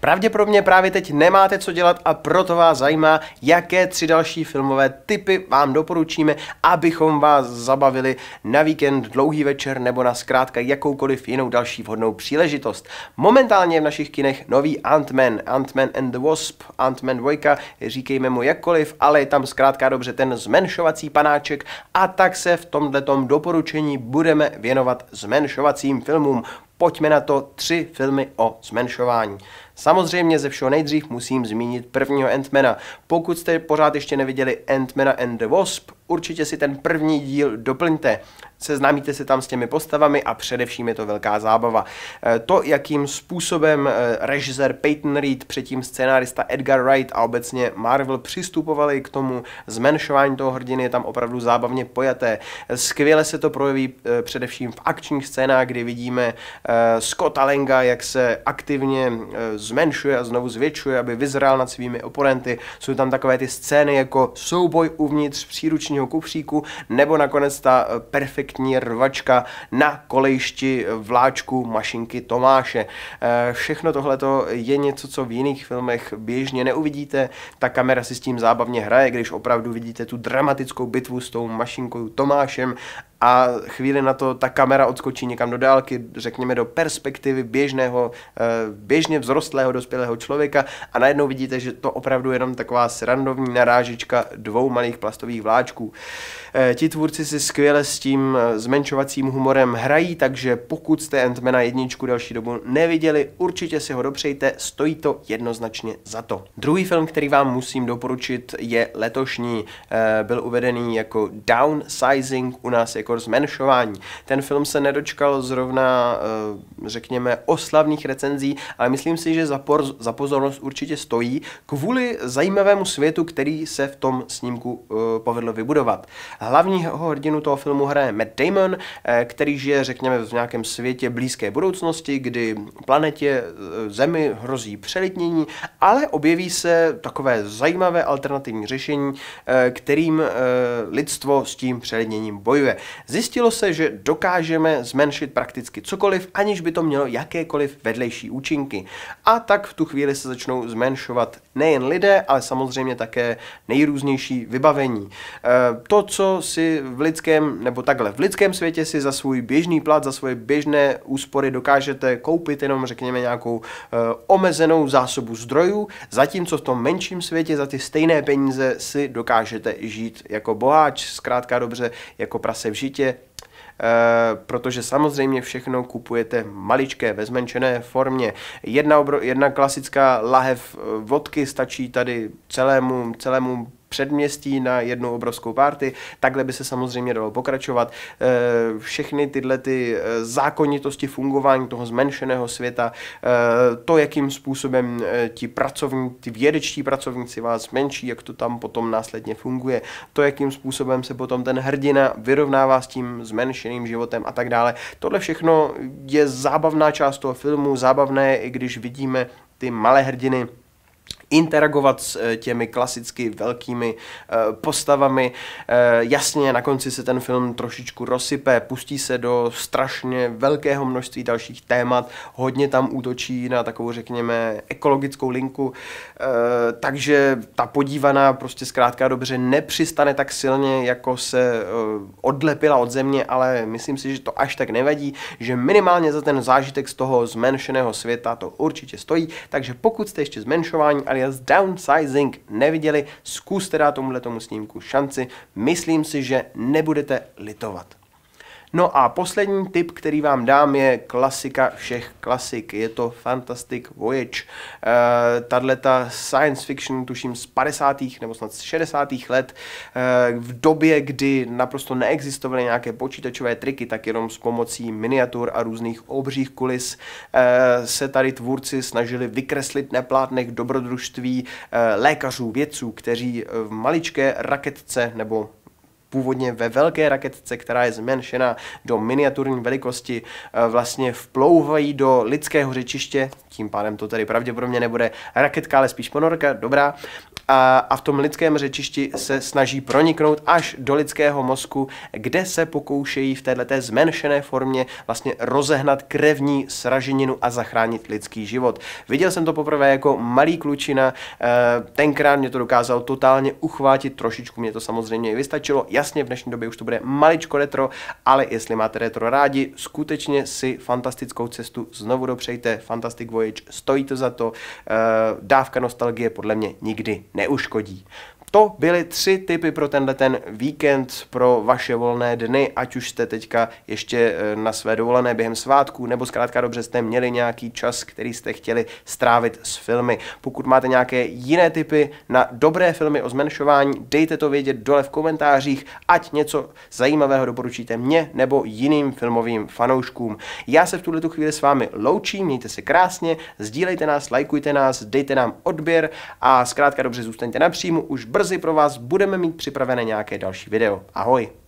Pravděpodobně právě teď nemáte co dělat a proto vás zajímá, jaké 3 další filmové tipy vám doporučíme, abychom vás zabavili na víkend, dlouhý večer nebo na zkrátka jakoukoliv jinou další vhodnou příležitost. Momentálně je v našich kinech nový Ant-Man and the Wasp, Ant-Man 2, říkejme mu jakkoliv, ale je tam zkrátka dobře ten zmenšovací panáček a tak se v tomhletom doporučení budeme věnovat zmenšovacím filmům. Pojďme na to 3 filmy o zmenšování. Samozřejmě ze všeho nejdřív musím zmínit prvního Ant-Mana. Pokud jste pořád ještě neviděli Ant-Mana and the Wasp, určitě si ten první díl doplňte. Seznámíte se tam s těmi postavami a především je to velká zábava. To, jakým způsobem režisér Peyton Reed, předtím scénárista Edgar Wright a obecně Marvel přistupovali k tomu zmenšování toho hrdiny, je tam opravdu zábavně pojaté. Skvěle se to projeví především v akčních scénách, kdy vidíme Scotta Langa, jak se aktivně zmenšuje a znovu zvětšuje, aby vyzrál nad svými oponenty. Jsou tam takové ty scény jako souboj uvnitř příručního kufříku nebo nakonec ta perfektní rvačka na kolejišti vláčku mašinky Tomáše. Všechno tohleto je něco, co v jiných filmech běžně neuvidíte. Ta kamera si s tím zábavně hraje, když opravdu vidíte tu dramatickou bitvu s tou mašinkou Tomášem a chvíli na to ta kamera odskočí někam do dálky, řekněme do perspektivy běžně vzrostlého dospělého člověka a najednou vidíte, že to opravdu je jenom taková srandovní narážička 2 malých plastových vláčků. Ti tvůrci si skvěle s tím zmenšovacím humorem hrají, takže pokud jste Ant-Mana 1 delší dobu neviděli, určitě si ho dopřejte, stojí to jednoznačně za to. Druhý film, který vám musím doporučit, je letošní. Byl uvedený jako Downsizing, u nás jako zmenšování. Ten film se nedočkal zrovna, řekněme, oslavných recenzí, ale myslím si, že za pozornost určitě stojí kvůli zajímavému světu, který se v tom snímku povedlo vybudovat. Hlavního hrdinu toho filmu hraje Matt Damon, který žije, řekněme, v nějakém světě blízké budoucnosti, kdy planetě Zemi hrozí přelidnění, ale objeví se takové zajímavé alternativní řešení, kterým lidstvo s tím přelidněním bojuje. Zjistilo se, že dokážeme zmenšit prakticky cokoliv, aniž by to mělo jakékoliv vedlejší účinky. A tak v tu chvíli se začnou zmenšovat nejen lidé, ale samozřejmě také nejrůznější vybavení. To, co si v lidském světě si za svůj běžný plat, za svoje běžné úspory dokážete koupit jenom, řekněme, nějakou omezenou zásobu zdrojů, zatímco v tom menším světě za ty stejné peníze si dokážete žít jako boháč, zkrátka dobře jako prase v žitě, protože samozřejmě všechno kupujete maličké ve zmenšené formě. Jedna klasická lahev vodky stačí tady celému předměstí na jednu obrovskou party, takhle by se samozřejmě dalo pokračovat. Všechny tyhle ty zákonitosti fungování toho zmenšeného světa, to, jakým způsobem ti vědečtí pracovníci vás zmenší, jak to tam potom následně funguje, to, jakým způsobem se potom ten hrdina vyrovnává s tím zmenšeným životem a tak dále. Tohle všechno je zábavná část toho filmu, zábavné, i když vidíme ty malé hrdiny interagovat s těmi klasicky velkými postavami. Jasně, na konci se ten film trošičku rozsype, pustí se do strašně velkého množství dalších témat, hodně tam útočí na takovou, řekněme, ekologickou linku, takže ta podívaná prostě zkrátka dobře nepřistane tak silně, jako se odlepila od země, ale myslím si, že to až tak nevadí, že minimálně za ten zážitek z toho zmenšeného světa to určitě stojí, takže pokud jste ještě zmenšování alias Downsizing neviděli, zkuste dát tomu snímku šanci, myslím si, že nebudete litovat. No a poslední tip, který vám dám, je klasika všech klasik. Je to Fantastic Voyage. Tato science fiction, tuším z 50. nebo snad z 60. let, v době, kdy naprosto neexistovaly nějaké počítačové triky, tak jenom s pomocí miniatur a různých obřích kulis se tady tvůrci snažili vykreslit na plátnech dobrodružství lékařů, vědců, kteří v maličké raketce nebo původně ve velké raketce, která je zmenšena do miniaturní velikosti, vlastně vplouvají do lidského řečiště, tím pádem to tady pravděpodobně nebude raketka, ale spíš ponorka, dobrá, a v tom lidském řečišti se snaží proniknout až do lidského mozku, kde se pokoušejí v této zmenšené formě vlastně rozehnat krevní sraženinu a zachránit lidský život. Viděl jsem to poprvé jako malý klučina, tenkrát mě to dokázalo totálně uchvátit, trošičku mě to samozřejmě i vystačilo. Jasně, v dnešní době už to bude maličko retro, ale jestli máte retro rádi, skutečně si fantastickou cestu znovu dopřejte. Fantastic Voyage, stojí to za to, dávka nostalgie podle mě nikdy neuškodí. To byly 3 tipy pro ten víkend, pro vaše volné dny, ať už jste teďka ještě na své dovolené během svátků, nebo zkrátka dobře jste měli nějaký čas, který jste chtěli strávit s filmy. Pokud máte nějaké jiné tipy na dobré filmy o zmenšování, dejte to vědět dole v komentářích, ať něco zajímavého doporučíte mně nebo jiným filmovým fanouškům. Já se v tuhle chvíli s vámi loučím, mějte se krásně, sdílejte nás, lajkujte nás, dejte nám odběr a zkrátka dobře zůstaňte na příjmu, už brzy pro vás budeme mít připravené nějaké další video. Ahoj!